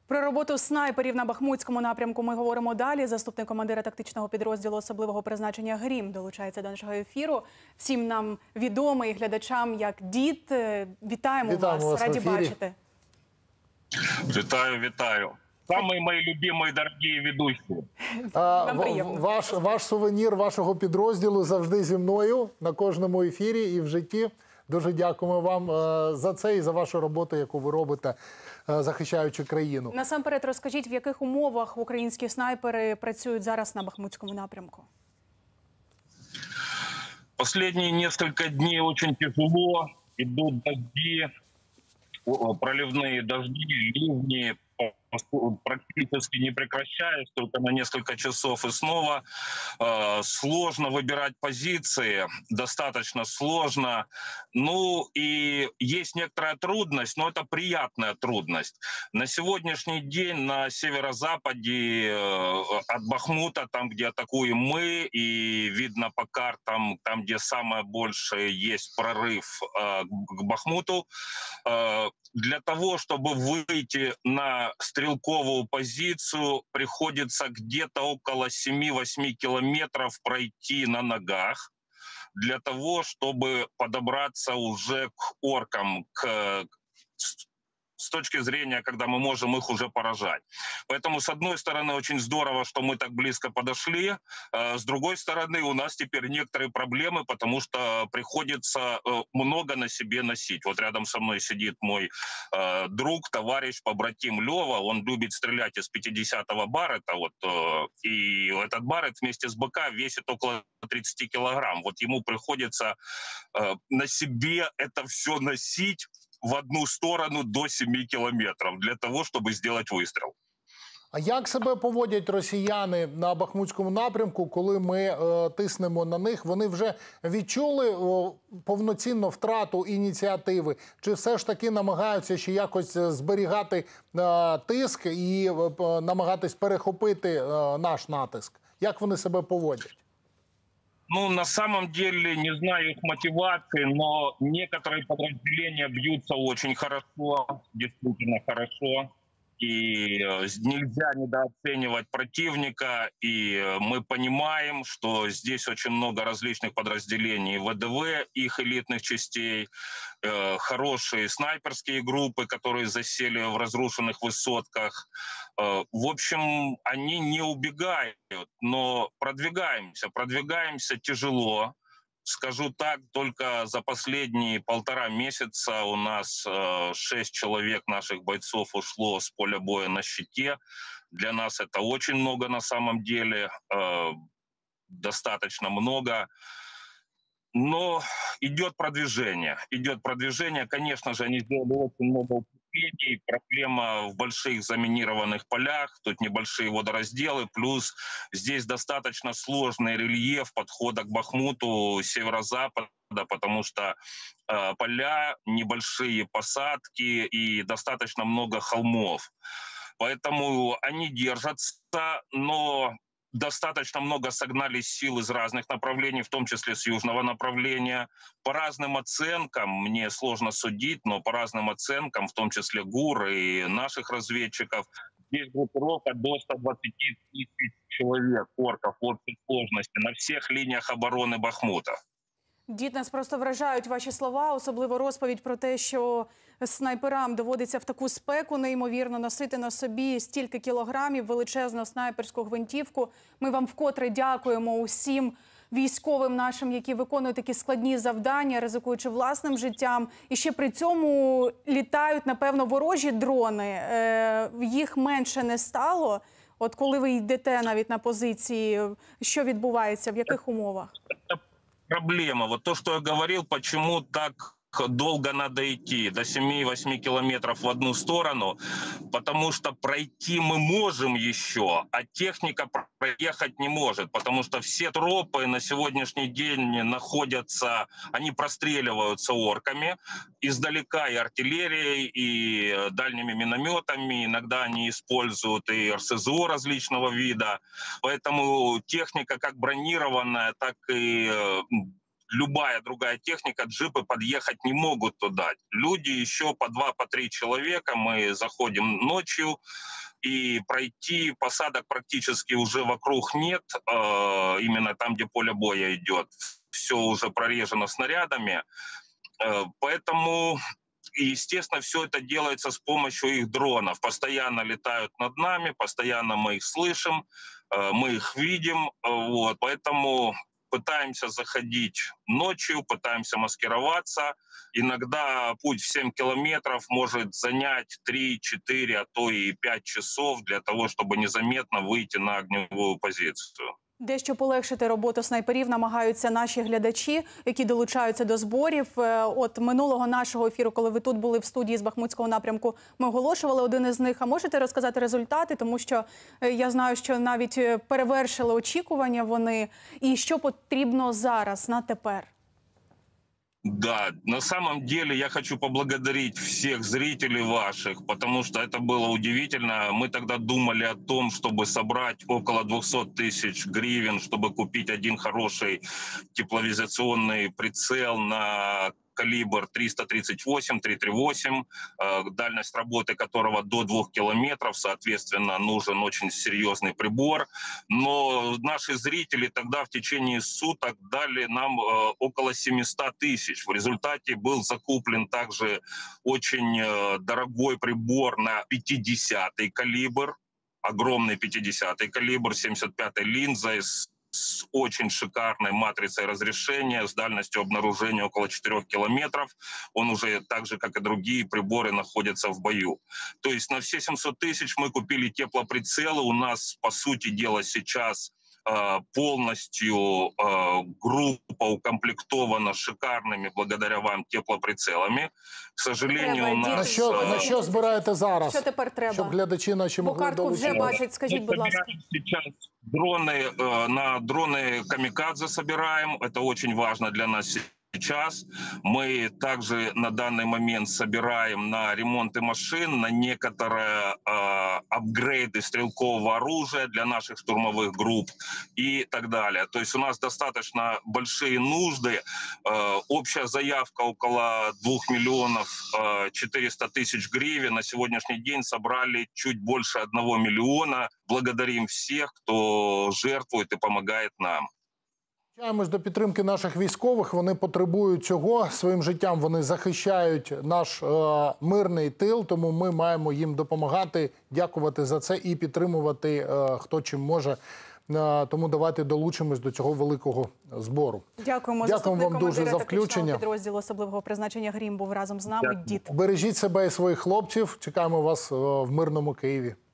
Про роботу снайперів на Бахмутському напрямку ми говоримо далі. Заступник командира тактичного підрозділу особливого призначення «Грім» долучається до нашого ефіру. Всім нам відомий, глядачам як дід. Вітаємо вас, раді бачити. Вітаю. Самые мои любимые, дорогие ведущие. Ваш сувенір вашого підрозділу завжди зі мною на кожному ефірі і в житті. Дуже дякуємо вам за це і за вашу роботу, яку ви робите, захищаючи країну. Насамперед розкажіть, в яких умовах українські снайпери працюють зараз на Бахмутському напрямку? Последние несколько дней очень тяжело. Идут дожди, проливные дожди, ливни, практически не прекращаясь, только на несколько часов и снова. Сложно выбирать позиции, достаточно сложно. Ну и есть некоторая трудность, но это приятная трудность. На сегодняшний день на северо-западе от Бахмута, там, где атакуем мы, и видно по картам, там, где самое большее есть прорыв к Бахмуту, для того, чтобы выйти на стрелковую позицию, приходится где-то около 7-8 километров пройти на ногах, для того, чтобы подобраться уже к оркам, с точки зрения, когда мы можем их уже поражать. Поэтому, с одной стороны, очень здорово, что мы так близко подошли. С другой стороны, у нас теперь некоторые проблемы, потому что приходится много на себе носить. Вот рядом со мной сидит мой друг, товарищ, побратим Лева. Он любит стрелять из 50-го Баррета. И этот Баррет вместе с БК весит около 30 килограмм. Вот ему приходится на себе это все носить в одну сторону до 7 кілометрів для того, щоб зробити вистріл. А як себе поводять росіяни на Бахмутському напрямку, коли ми тиснемо на них? Вони вже відчули повноцінну втрату ініціативи? Чи все ж таки намагаються ще якось зберігати тиск і намагатись перехопити наш натиск? Як вони себе поводять? Ну, на самом деле, не знаю их мотивации, но некоторые подразделения бьются очень хорошо, действительно хорошо. И нельзя недооценивать противника. И мы понимаем, что здесь очень много различных подразделений ВДВ, их элитных частей, хорошие снайперские группы, которые засели в разрушенных высотках. В общем, они не убегают, но продвигаемся тяжело. Скажу так, только за последние 1,5 месяца у нас 6 человек наших бойцов ушло с поля боя на щите. Для нас это очень много на самом деле, достаточно много. Но идет продвижение. Конечно же, они сделали очень много укреплений. Проблема в больших заминированных полях, тут небольшие водоразделы, плюс здесь достаточно сложный рельеф подхода к Бахмуту северо-запада, потому что поля, небольшие посадки и достаточно много холмов. Поэтому они держатся, но достаточно много согнали сил из разных направлений, в том числе с южного направления. По разным оценкам, мне сложно судить, но по разным оценкам, в том числе ГУР и наших разведчиков, здесь группировка до 120 тысяч человек, орков в общей сложности на всех линиях обороны Бахмута. Дід, нас просто вражають ваші слова, особливо розповідь про те, що снайперам доводиться в таку спеку неймовірно носити на собі стільки кілограмів, величезну снайперську гвинтівку. Ми вам вкотре дякуємо усім військовим нашим, які виконують такі складні завдання, ризикуючи власним життям. І ще при цьому літають, напевно, ворожі дрони. Їх менше не стало. От коли ви йдете навіть на позиції, що відбувається, в яких умовах? Проблема. Вот то, что я говорил, почему так долго надо идти, до 7-8 километров в одну сторону, потому что пройти мы можем еще, а техника проехать не может, потому что все тропы на сегодняшний день находятся, они простреливаются орками издалека, и артиллерией, и дальними минометами, иногда они используют и РСЗО различного вида, поэтому техника как бронированная, так и любая другая техника, джипы подъехать не могут туда. Люди еще по 2-3 человека, мы заходим ночью, и пройти посадок практически уже вокруг нет, именно там, где поле боя идет. Все уже прорежено снарядами, поэтому... И, естественно, все это делается с помощью их дронов. Постоянно летают над нами, постоянно мы их слышим, мы их видим. Вот. Поэтому пытаемся заходить ночью, пытаемся маскироваться. Иногда путь в 7 километров может занять 3-4, а то и 5 часов для того, чтобы незаметно выйти на огневую позицию. Дещо полегшити роботу снайперів намагаються наші глядачі, які долучаються до зборів. От минулого нашого ефіру, коли ви тут були в студії з Бахмутського напрямку, ми оголошували один із них. А можете розказати результати? Тому що я знаю, що навіть перевершили очікування вони. І що потрібно зараз, на тепер? Да, на самом деле я хочу поблагодарить всех зрителей ваших, потому что это было удивительно. Мы тогда думали о том, чтобы собрать около 200 тысяч гривен, чтобы купить один хороший тепловизационный прицел на калибр 338, 338, дальность работы которого до 2 километров, соответственно, нужен очень серьезный прибор. Но наши зрители тогда в течение суток дали нам около 700 тысяч. В результате был закуплен также очень дорогой прибор на 50-й калибр, огромный 50-й калибр, 75-й линзой, с очень шикарной матрицей разрешения, с дальностью обнаружения около 4 километров. Он уже, так же, как и другие приборы, находится в бою. То есть на все 700 тысяч мы купили теплоприцелы. У нас, по сути дела, сейчас полностью группа укомплектована шикарными, благодаря вам, теплоприцелами. К сожалению, у нас... На що збираєте зараз? Що тепер треба? Щоб глядачі наші Бо могли картку вже долучитися. бачать, скажіть, будь ласка. Сейчас дроны, на дроны камикадзе собираем. Это очень важно для нас сейчас. Мы также на данный момент собираем на ремонты машин, на некоторые апгрейды стрелкового оружия для наших штурмовых групп и так далее. То есть у нас достаточно большие нужды. Общая заявка около 2 миллионов 400 тысяч гривен. На сегодняшний день собрали чуть больше 1 миллиона. Благодарим всех, кто жертвует и помогает нам. Долучаємось до підтримки наших військових. Вони потребують цього. Своїм життям вони захищають наш мирний тил, тому ми маємо їм допомагати, дякувати за це і підтримувати хто чим може. Тому давайте долучимось до цього великого збору. Дякуємо. Дякуємо вам дуже за включення. Підрозділу особливого призначення «Грім» був разом з нами. Дід. Бережіть себе і своїх хлопців. Чекаємо вас в мирному Києві.